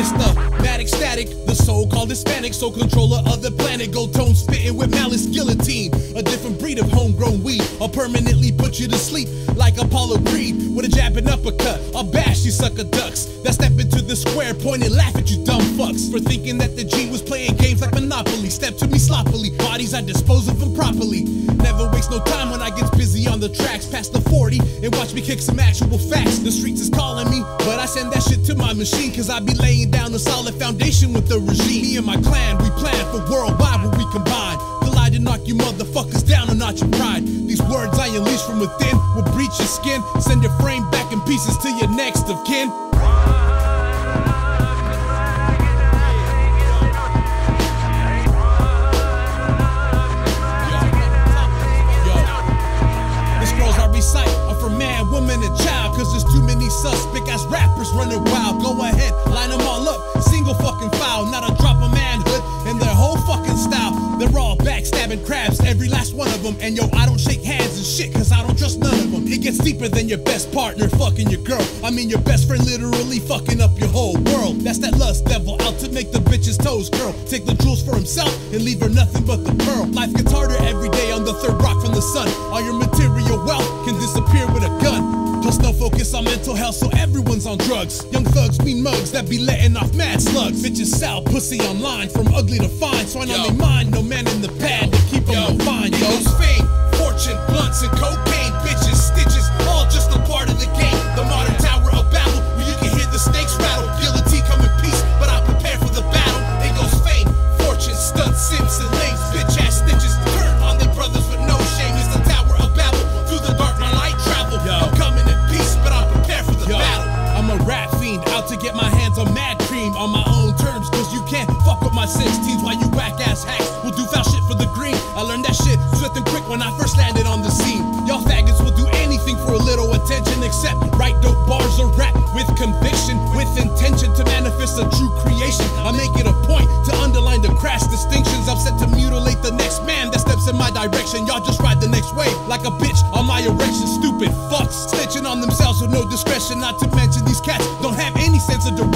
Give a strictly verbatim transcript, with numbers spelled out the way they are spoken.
Systematic static, the so-called Hispanic, so controller of the planet. Gold tone spitting with malice guillotine. A different breed of homegrown weed. I'll permanently put you to sleep like Apollo Creed. With a jab and uppercut, I'll bash you sucker ducks that step into the square, point and laugh at you dumb fucks for thinking that the G was playing games like Monopoly. Step to me sloppily, bodies I dispose of them properly. Never waste no time when I get busy on the tracks. Past the forty and watch me kick some actual facts. The streets is calling me, but I send that shit to my machine, cause I be laying down a solid foundation with the regime. Me and my clan, we plan for worldwide where we combine. Collide and knock you motherfuckers down a notch of pride. These words I unleash from within will breach your skin, send your frame back in pieces to your next of kin. Recite are for man, woman, and child, cause there's too many suspect ass rappers running wild. Go ahead, line them all up, single fucking file, not a drop of manhood in their whole fucking style. They're all backstabbing crabs, every last one of them. And yo, I don't shake hands and shit, cause I don't trust none of them. It gets deeper than your best partner fucking your girl. I mean your best friend literally fucking up your whole world. That's that lust devil out to make the bitch's toes curl. Take the jewels for himself and leave her nothing but the pearl. Life gets harder every day on the third rock from the sun. All your material wealth can disappear with a gun. Plus no focus on mental health, so everyone's on drugs. Young thugs mean mugs that be letting off mad slugs. Bitches sell pussy online from ugly to fine, so I know they mind no man in the pad to keep them fine. Yo, it goes fame, fortune, blunts, and cocaine. Bitches, stitches, all just a part of the game. The modern Tower of Babel, where you can hear the snakes rattle. Guillotine come in peace, but I'm prepared for the battle. It goes fame, fortune, stunts, simps, and lames. Bitch ass stitches turn on their brothers with no shame. It's the Tower of Babel, through the dark my light travel. I'm coming in peace, but I'm prepared for the Yo, battle. I'm a rap fiend, out to get my hands on mad cream on my own terms, cause you can't fuck with my sixteens while you whack ass hacks will do foul shit for the green. I learned that shit swift and quick when I first landed on the scene. Y'all faggots will do anything for a little attention, except write dope bars or rap with conviction, with intention to manifest a true creation. I make it a point to underline the crass distinctions. I'm set to mutilate the next man that steps in my direction. Y'all just ride the next wave like a bitch on my erection. Stupid fucks snitching on themselves with no discretion. Not to mention these cats don't have any sense of direction.